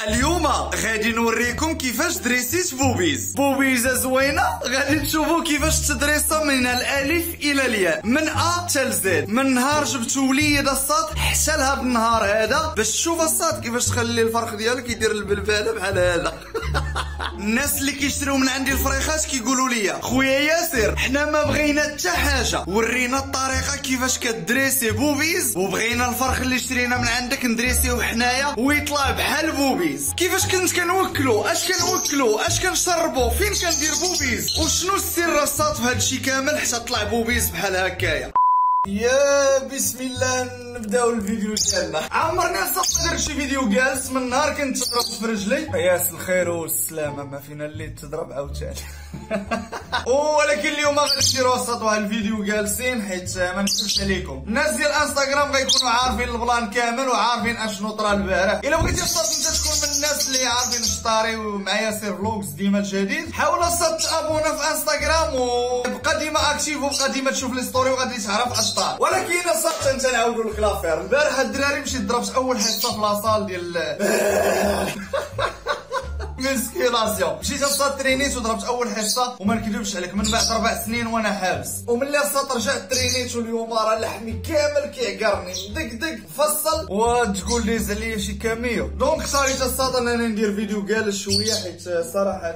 اليوم غادي نوريكم كيفاش دريسيت بوبيز. بوبيزه زوينه غادي تشوفوا كيفاش تدريسها من الالف الى الياء، من ا حتى لزد. من نهار جبت وليد الساط حتى لهذا النهار هذا باش تشوف الساط كيفاش تخلي الفرق ديالك يدير البلباله بحال هذا. الناس اللي كيشريو من عندي الفريخات كيقولوا لي خويا ياسر حنا ما بغينا حتى حاجه، ورينا الطريقه كيفاش كدريسي بوبيز، وبغينا الفرخ اللي شرينا من عندك ندريسيوه حنايا ويطلع بحال بوبيز. كيفاش كنت كنوكلو، اش كنوكلو، اش كنشربو، فين كندير بوبيز، وشنو السر الساط في هادشي كامل حتى طلع بوبيز بحال هكايا. يا بسم الله نبداو الفيديو ديالنا. عمرنا صافي درت شي فيديو جالس من نهار كنت تضرب في رجلي. ياس الخير والسلامه، ما فينا اللي تضرب عاوتاني. ولكن اليوم غادي نديرو وسط واحد الفيديو جالسين حيت ما نكذبش عليكم، الناس ديال انستغرام غيكونوا عارفين البلان كامل وعارفين اشنو طرا البارح. الا بغيتي الصاط انت تكون من الناس اللي عارفين الشطاري ومع ياسر فلوجز ديما جديد، حاول الصاط تابونا في انستغرام وبقى ديما اكتيف وبقى ديما تشوف لي ستوري وغادي تعرف اشطار. ولكن الصاط انت نعاودو لك لافير. البارح الدراري مشيت ضربت اول حصه في لاصال ديال مسكيناسيون، مشيت الصاط ترينيت وضربت اول حصه وما نكذبش عليك من بعد 4 سنين وانا حابس، وملي الصاط رجعت ترينيت واليوم راه لحمي كامل كيعقرني مدقدق مفصل وتقول لي عليا شي كاميو. دونك اختاريت الصاط انني ندير فيديو جالس شويه حيت صراحه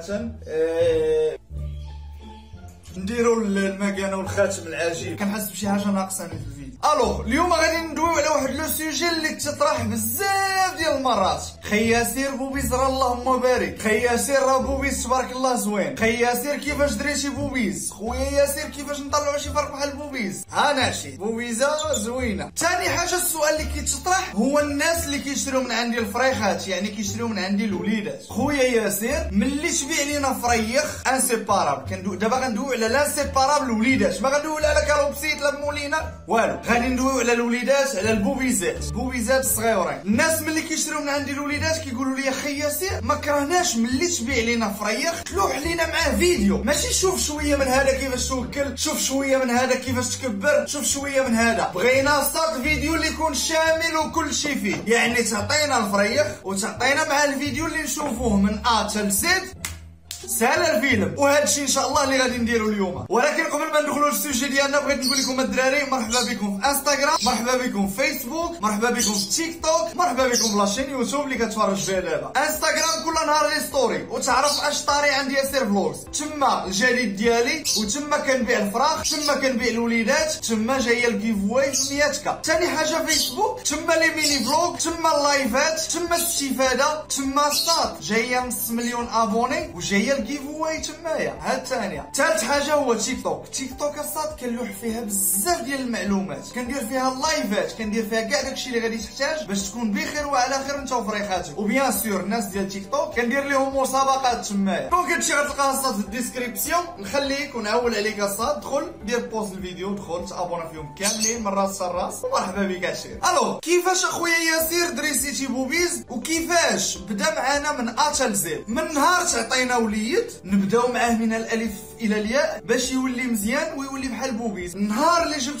نديرو المكانه والخاتم العجيب، كنحس بشي حاجه ناقصاني في الفيديو. الوغ اليوم غادي ندويو على واحد لو سوجي اللي تطرح بزاف ديال المرات. خي ياسر بوبيز راه اللهم بارك، خي ياسر راه بوبيز تبارك الله زوين، خي ياسر كيفاش دريتي بوبيز، خويا ياسر كيفاش نطلعو شي فرق بحال بوبيز. انا شي بوبيزه زوينه. ثاني حاجه السؤال اللي كيتطرح هو الناس اللي كيشريو من عندي الفريخات، يعني كيشريو من عندي الوليدات. خويا ياسر ملي تبيع لينا فريخ انسيبارابل، دابا غندويو على لانسيبارابل وليدات، ما غندويو على كالوبسيت لا مولينا والو، غادي ندويو على الوليدات، على البوبيزات الصغيورين. الناس ملي كيشريو من عندي الوليدات كيقولوا لي اخي ياسر ما كرهناش ملي تبيع لينا فريخ تلوح لينا معاه فيديو، ماشي شوف شويه من هذا كيفاش توكل، شوف شويه من هذا كيفاش تكبر، شوف شويه من هذا. بغينا صاط فيديو اللي يكون شامل وكل شيء فيه، يعني تعطينا الفريخ وتعطينا مع الفيديو اللي نشوفوه من ا حتى لزد سهل الفيلم. وهذا الشيء ان شاء الله اللي غادي نديرو اليوم. ولكن قبل ما ندخلوا للسوجي ديالنا بغيت نقول لكم الدراري مرحبا بكم في انستغرام، مرحبا بكم في فيسبوك، مرحبا بكم في تيك توك، مرحبا بكم في لاشين يوتيوب اللي كتفرج فيها دابا. انستغرام كل نهار لي ستوري وتعرف اش طاري عندي ياسر فلوجز، تما الجديد ديالي وتما كنبيع الفراخ، تما كنبيع الوليدات، تما جايه الجيف واي 100 ثاني حاجه فيسبوك، تما لي ميني فلوغ، تما اللايفات، تما الاستفاده، تما الصاط جايه نص مليون ابوني وجايه الجيف واي تمايا. هاد الثانيه. ثالث حاجه هو تيك توك. تيك توك الصاد كنلوح فيها بزاف ديال المعلومات، كندير فيها اللايفات، كندير فيها كاع داكشي اللي غادي تحتاج باش تكون بخير وعلى خير انت وفريخاتك. وبيان سور الناس ديال تيك توك كندير لهم مسابقات تمايا. دونك هادشي غتلقاه الصاد في الديسكريبسيون، نخليك ونعول عليك الصاد، دخل دير بوست الفيديو، دخل تابونا فيهم كاملين من راس الراس ومرحبا بك عشير. الو كيفاش اخويا ياسر دريسيتي بوبيز وكيفاش بدا معانا من ا حتى لزد. من نهار تعطينا وليد نبداو معاه من الالف الى الياء باش يولي مزيان ويولي بحال بوبيز. النهار اللي جبت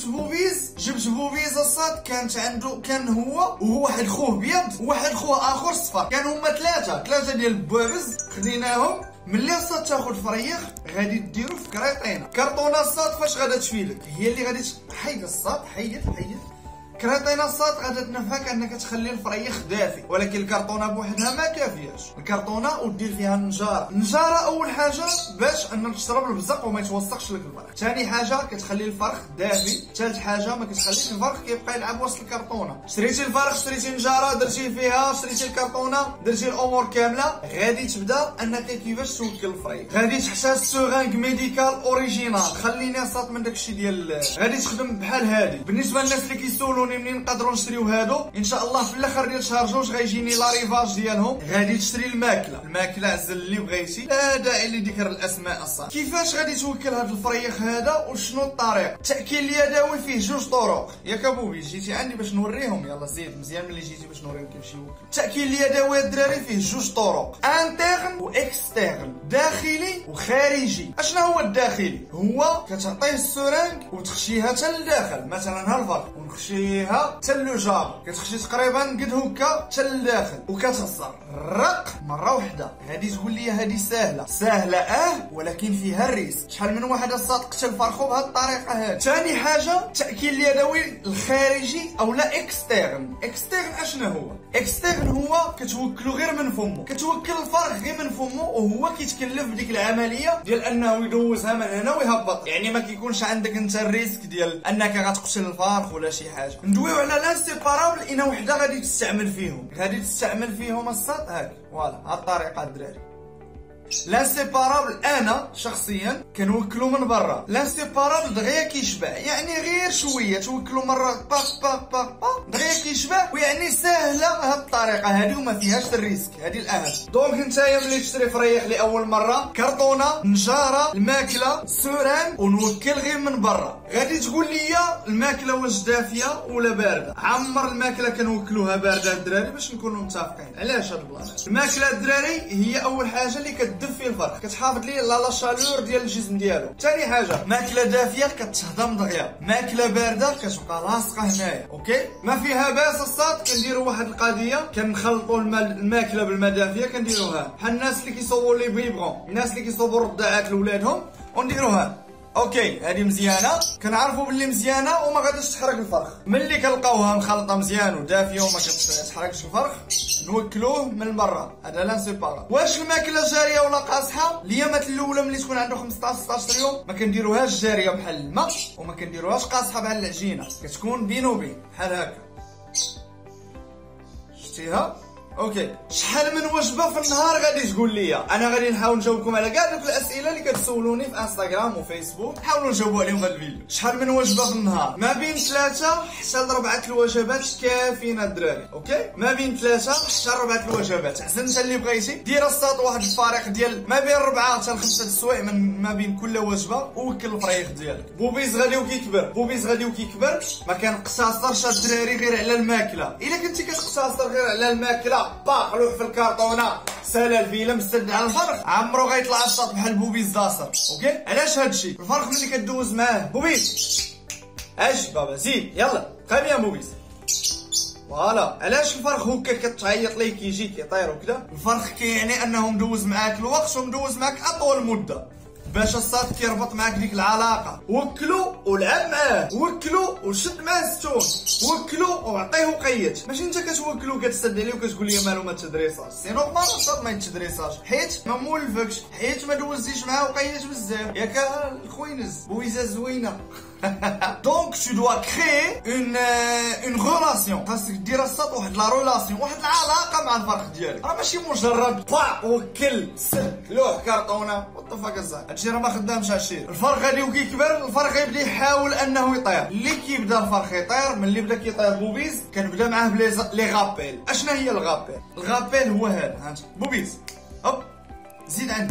بوبيز الصاد كان هو واحد خوه بيض وواحد خوه اخر صفر، كانوا هما ثلاثه ديال البوابز. خديناهم ملي الصاد تاخد فريخ غادي ديرو في كريطينه، كرطونه الصاد فاش غادا تفيدك هي اللي غادي تحيد الصاد. حيد كريطينه الصاد غادا تنفعك انك تخلي الفريخ دافي، ولكن الكرطونه بوحدها ما كافياش. الكرطونه ودير فيها النجاره اول حاجه باش انك تشرب البزق وما يتوسخش لك الفرخ. ثاني حاجه كتخلي الفرخ دافي. ثالث حاجه ما كتخليش الفرخ كيبقى يلعب وسط الكرطونه. شريتي الفرخ، شريتي النجاره، درتي فيها، شريتي الكرطونه، درتي الامور كامله، غادي تبدا انك كيفاش توكل الفريخ. غادي تحتاج سوغانك ميديكال اوريجينال، خليني صاط من داكشي ديال غادي تخدم بحال هادي. بالنسبه للناس اللي كيسولوا منين نقدروا نشريو هادو، ان شاء الله في الاخر ديال شهر جوج غيجيني لاريفاج ديالهم. غادي تشري الماكله عزل اللي بغيتي، لا داعي لذكر الاسماء الصاد. كيفاش غادي توكل هاد الفريخ هذا وشنو الطريقه؟ التاكيل اليدوي فيه جوج طرق. ياك ابوبي جيتي عندي باش نوريهم، يلا زيد مزيان ملي جيتي باش نوريهم كيفاش يوكل. التاكيل اليدوي الدراري فيه جوج طرق، انترن واكسترن، داخلي وخارجي. اشنا هو الداخلي؟ هو كتعطيه السرنج وتخشيها حتى لداخل، مثلا ها الفرق ونخشيها حتى لو جاب، كتخشي تقريبا قد هكا حتى لداخل وكتخسر رق مره واحده. هذه تقول لي هذه سهله ولكن فيها الريسك. شحال من واحد اصاط قتل فرخو بهذه الطريقه هذه. ثاني حاجه التاكيل اليدوي الخارجي او لا اكسترن. اشنو هو؟ اكسترن هو كتوكلو غير من فمه، كتوكل الفرخ غير من فمه وهو كيتكلف بديك العمليه ديال انه يدوزها من هنا ويهبط. يعني ما كيكونش عندك انت الريسك ديال انك غتقتل الفرخ ولا شي حاجه. ندويو على لانسيبارابل اين وحده غادي تستعمل فيهم الصاد هاك فوالا هاد الطريقه الدراري. لانسيبارابل انا شخصيا كنوكلو من برا. لانسيبارابل دغيا كيشبع، يعني غير شويه توكلو مره باق دغيا كيشبع، ويعني ساهله هاد الطريقه هادي وما فيهاش الريسك. هادي الاهم. دونك نتايا ملي تشري فريخ لاول مره، كرطونه، نجاره، الماكله، سوران، ونوكل غير من برا. غادي تقول لي الماكله واش دافيه ولا بارده؟ عمر الماكله كنوكلوها بارده الدراري باش نكونوا متفقين. علاش هاد البلان؟ الماكله الدراري هي اول حاجه اللي كتدفي الفرخ، كتحافظ ليه لا شالور ديال الجسم ديالو. ثاني حاجه ماكله دافيه كتهضم دغيا، ماكله بارده كتبقى لاصقه هنايا. اوكي ما فيها باس. الصاد كنديروا واحد القضيه، كنخلطوا الماكله بالماء دافيه كنديروها بحال الناس اللي كيصوبوا لي بيبغون، الناس اللي كيصوبوا الرضاعات لولادهم ونديروها. اوكي هذه مزيانه، كنعرفوا باللي مزيانه وما غاديش تحرق الفرخ. ملي كنلقاوها مخلطه مزيان ودافيه وما كتحرقش الفرخ نوكلوه من برا. هذا لانسيبارابل. واش الماكله جاريه ولا قاصحه؟ اليامات الاولى ملي تكون عنده 15-16 يوم ما كنديروهاش جاريه بحال الماء وما كنديروهاش قاصحه بحال العجينه، كتكون بين وبين بحال هكا. شتيها؟ اوكي شحال من وجبه في النهار غادي تقول لي؟ انا غادي نحاول نجاوبكم على كاع دوك الاسئله اللي كتسولوني في انستغرام وفيسبوك، نحاولوا نجاوبوا عليهم في هذا الفيديو. شحال من وجبه في النهار؟ ما بين 3 حتى ل 4 الوجبات كافيين الدراري. اوكي ما بين 3 حتى ل 4 الوجبات. عزل انت اللي بغيتي دير الصاد واحد الفريق ديال ما بين 4 حتى ل 5 السوايع من ما بين كل وجبه، ووكل الفريق ديالك. بوبيز غادي وكيكبر ما كنقتصرش الدراري غير على الماكله. الا كنتي كتقتصر غير على الماكله باق روح في الكرتونه سال الفيلم سد على الفرخ عمرو غيطلع الشاط بحال بوبيز داصر. اوكي علاش هادشي؟ الفرخ ملي كدوز معاه بوبيز اش بابا زيد يلا قام يا بوبيز فوالا. علاش الفرخ هكا كتعيط ليه كيجي كيطير وكذا؟ الفرخ كيعني انه مدوز معاك الوقت ومدوز معاك اطول مده باش الصاد كيربط معاك ديك العلاقه. وكلو ولعب معاه، وكلو وشد معاه ستون، وكلو وعطيه وقيت. ماشي انت كتوكلو كتسد عليه وكتقول لي مالو ما تدريساش. سي نورمال الصاد ما يتدريساش حيت ما مولفكش، حيت ما دوزتيش معاه وقيت بزاف. ياك الخوينز بويزه زوينه. دونك tu dois créer une relation. خاصك دير الصاد واحد لا رولاسيون، واحد العلاقه مع الفرخ ديالك. راه ماشي مجرد با وكل سد لوح كرتونه وطفا كزاك. هادشي راه ما خدامش. هادشي الفرخ غادي وكيكبر الفرخ غيبدا يحاول انه يطير. اللي كيبدا الفرخ يطير ملي بدا كيطير بوبيز كنبدا معاه بلي غابيل. اشنا هي الغابيل؟ الغابيل هو هذا هانت بوبيز هوب زيد عندي.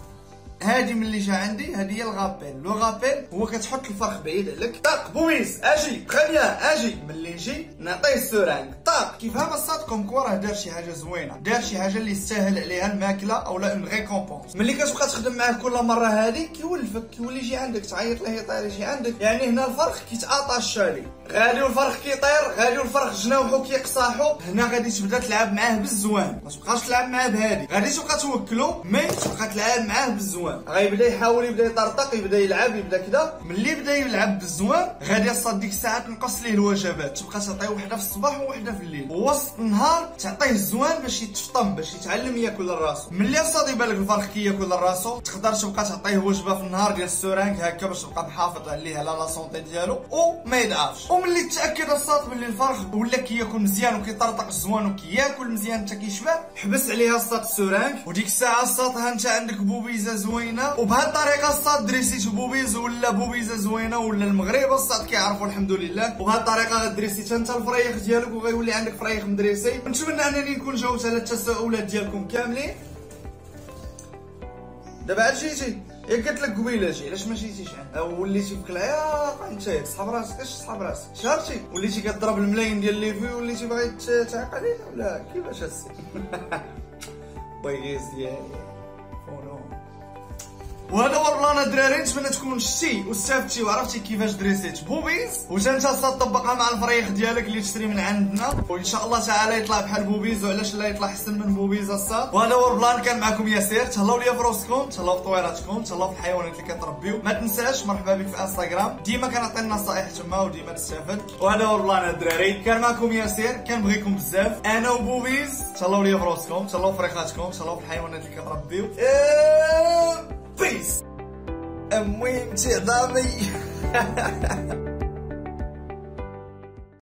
هادي ملي جا عندي هادي هي الغابيل. لو غابيل هو كتحط الفرخ بعيد عليك. طاق بوبيز اجي خليها اجي. ملي نجي نعطيه السورانك طاق. كيفهم الصاد كومكوا راه دار شي حاجه زوينه، دار شي حاجه اللي يستاهل عليها الماكله او لا اون ريكومبونس. ملي كتبقى تخدم معاه كل مره هادي كيولفك، كيولي يجي عندك تعيط ليه يطير يجي عندك. يعني هنا الفرخ كيتعاطاش عليه. غادي والفرخ كيطير غادي والفرخ جناوحو كيقصاحو. هنا غادي تبدا تلعب معاه بالزوان، ما تبقاش تلعب معاه بهادي. غادي تبقى توكلو مي تبقى تلعب معاه بالزوان. غيبدا يحاول يبدا يطرطق يبدا يلعب يبدا كذا. ملي بدا يلعب بالزوان غادي الصاد ديك الساعه تنقص ليه الوجبات، تبقى تعطيه وحده في الصباح ووحده في الليل، ووسط النهار تعطيه الزوان باش يتفطم باش يتعلم ياكل راسو. ملي الصاد يبان لك الفرخ كياكل راسو تقدر تبقى تعطيه وجبه في النهار ديال السورانك هكا باش تبقى محافظ عليه على لا سونطي ديالو وما يضعفش. وملي تاكد الصاد بلي الفرخ ولا كياكل مزيان وكيطرطق الزوان وكياكل مزيان حتى كيشبع حبس عليها الصاد السورانك. وديك الساعه الصاد ها انت عندك بوبيزه زوينه. وبهذه الطريقه الصاد دريسيت بوبيز ولا بوبيزه زوينه ولا المغرب الصاد كيعرفوا الحمد لله. وبهذه الطريقه غدريسي انت الفريخ ديالك وغيولي عندك فريخ مدريسي. نتمنى انني نكون جاوبت على التساؤلات ديالكم كاملين. دابا عاد جيتي ياك قلت لك قبيله جي علاش ما جيتيش او وليتي في كلاياق انت تصحاب راسك اش تصحاب راسك شهرتي وليتي كضرب الملايين ديال لي فيو وليتي باغي تعيق علينا ولا كيفاش هادشي؟ بويز ديالي فولو وهذا هو البلان الدراري. نتمنى تكون شتي واستفدتي وعرفتي كيفاش دريسيت بوبيز، وتا انت تطبقها مع الفريق ديالك اللي تشري من عندنا، وان شاء الله تعالى يطلع بحال بوبيز، وعلاش لا يطلع احسن من بوبيز الصاد. وهذا هو البلان. كان معكم ياسير. تهلاو ليا براسكم، تهلاو في طويراتكم، تهلاو في الحيوانات اللي كتربيو. ما تنساش مرحبا بك في انستغرام، ديما كنعطي النصائح تما وديما تستافد. وهذا هو البلان الدراري. كان معكم ياسير، كنبغيكم بزاف انا وبوبيز. تهلاو ليا براسكم، تهلاو في فريقاتكم، تهلاو في الحيوانات اللي كتربيو. بيس. المهم تعظامي.